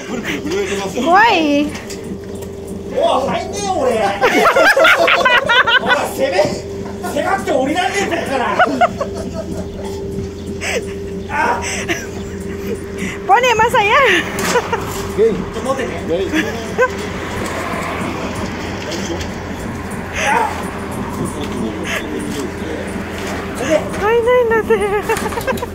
怖い。 おい、入んねえよ俺。おい、狭くて降りられねえこっから。あ、 Pone más allá. ちょっと持ってて。 Ay, no, no sé.